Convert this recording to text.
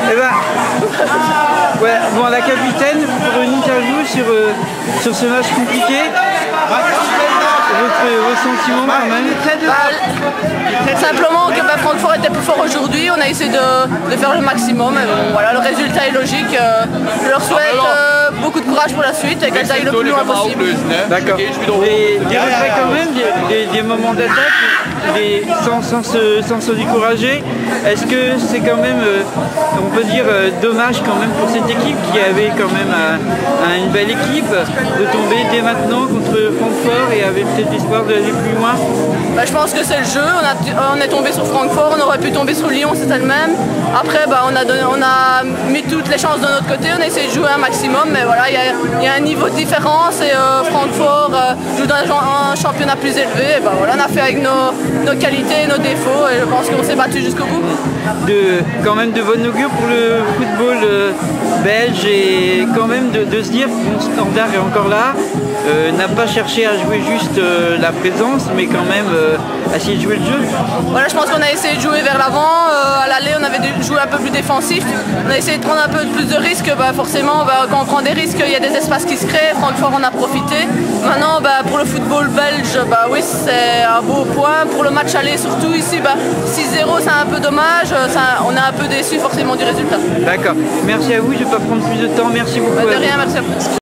Eh ben, ouais, bon, la capitaine, pour une interview sur ce match compliqué, vos sentiments quand même. Simplement que Francfort était plus fort aujourd'hui, on a essayé de faire le maximum. Et bon, voilà, le résultat est logique. Je leur souhaite beaucoup de courage pour la suite et qu'elles aillent le plus loin possible. D'accord. Des regrets quand même, des moments d'attaque, sans se décourager. Est-ce que c'est quand même, on peut dire, dommage quand même pour cette équipe qui avait quand même une belle équipe de tomber dès maintenant contre Francfort et avait peut-être l'espoir d'aller plus loin? Je pense que c'est le jeu, on est tombé sur Francfort, on aurait pu tomber sur Lyon, c'est le même. Après, on a mis toutes les chances de notre côté, on a essayé de jouer un maximum, mais voilà, il y a un niveau de différence et Francfort joue dans un championnat plus élevé. Et voilà, on a fait avec nos qualités et nos défauts et je pense qu'on s'est battu jusqu'au bout. Quand même de bon augure pour le football belge et quand même de se dire que mon Standard est encore là, n'a pas cherché à jouer juste la présence, mais quand même essayer de jouer le jeu. Voilà, je pense qu'on a essayé de jouer vers l'avant. À l'aller, on avait joué un peu plus défensif. On a essayé de prendre un peu plus de risques. Forcément, quand on prend des risques, il y a des espaces qui se créent. Francfort en a profité. Maintenant, pour le football belge, oui, c'est un beau point. Pour le match aller, surtout ici, 6-0, c'est un peu dommage. On est un peu déçu forcément du résultat. D'accord. Merci à vous. Je ne vais pas prendre plus de temps. Merci beaucoup. De rien, merci à vous.